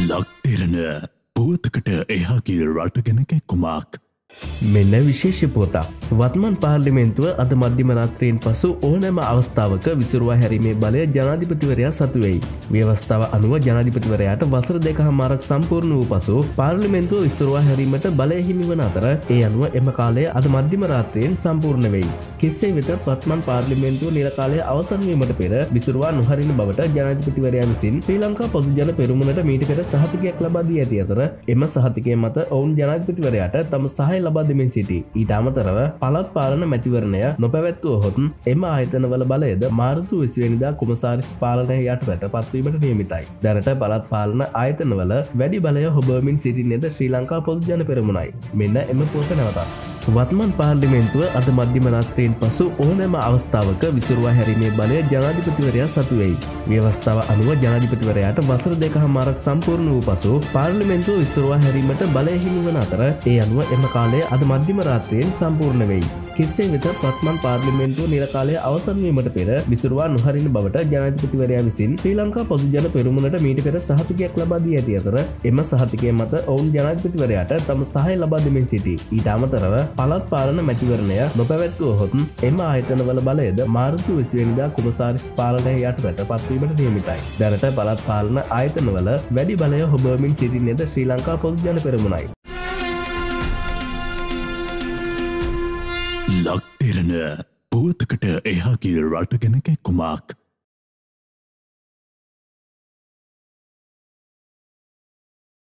ලක්තිරණ පුවතකට එහාගේ රටගෙන කැක්කුමක්. මෙන්න විශේෂ පොතක්. වත්මන් පාර්ලිමේන්තුව අද මධ්‍යම රාත්‍රියෙන් පසු ඕනෑම අවස්ථාවක විසුරුවා හැරීමේ බලය ජනාධිපතිවරයා සතු වෙයි. ව්‍යවස්ථාව අනුව ජනාධිපතිවරයාට වසර 2.5ක් සම්පූර්ණ වූ පසු පාර්ලිමේන්තුව විසුරුවා හැරීමට බලය හිමි වන අතර ඒ අනුව එම කාලය අද මධ්‍යම රාත්‍රියෙන් සම්පූර්ණ වෙයි. කෙසේ වෙතත් වත්මන් පාර්ලිමේන්තුව නිල කාලය අවසන් වීමට පෙර විසුරුවා නොහරින බවට ජනාධිපතිවරයා විසින් ශ්‍රී ලංකා පොදු ජන පෙරමුණට මීට පෙර සහතිකයක් ලබා දී ඇති අතර එම සහතිකය මත ඔවුන් ජනාධිපතිවරයාට තම සහාය ලබා දෙමින් සිටි. ඊට අමතරව පළාත් පාලන මැතිවරණය නොපැවැත්වුවහොත් එම ආයතනවල බලයද මාර්තු 20 වෙනිදා කොමසාරිස් පාලනය යටතට පත්වීමට නියමිතයි. දැනට පළාත් පාලන ආයතනවල වැඩි බලය හොබවමින් සිටින්නේද ශ්‍රී ලංකා පොදු ජන පෙරමුණයි. මෙන්න එම පොත නැවතත්. වත්මන් පාර්ලිමේන්තුව අද මධ්‍යම රාත්‍රියෙන් පසු ඕනෑම අවස්ථාවක විසුරුවා හැරීමේ බලය ජනාධිපතිවරයා සතු වෙයි. ව්‍යවස්ථාව අනුව ජනාධිපතිවරයාට වසර 2.5ක් සම්පූර්ණ වූ පසු පාර්ලිමේන්තුව විසුරුවා හැරීමට බලය හිමි වන අතර ඒ අනුව එම කාලය අද මධ්‍යම රාත්‍රියෙන් සම්පූර්ණ වෙයි. කෙසේ වෙතත් වත්මන් පාර්ලිමේන්තුව නිල කාලය අවසන් වීමට පෙර විසුරුවා නොහරින බවට ජනාධිපතිවරයා විසින් ශ්‍රී ලංකා පොදු ජන පෙරමුණට මීට පෙර සහතිකයක් ලබා දී ඇති අතර එම සහතිකය මත ඔවුන් ජනාධිපතිවරයාට තම සහාය ලබා දෙමින් සිටි. ඊට අමතරව පළාත් පාලන මැතිවරණය නොපැවැත්වුවහොත් එම ආයතනවල බලයද මාර්තු 20 වෙනිදා කොමසාරිස් පාලනය යටතට පත්වීමට නියමිතයි. දැනට පළාත් පාලන ආයතනවල වැඩි බලය හොබවමින් සිටින්නේද ශ්‍රී ලංකා පොදු ජන පෙරමුණයි. ලක්තිරණ පුවතකට එහාගේ රටගෙන කැක්කුමක්.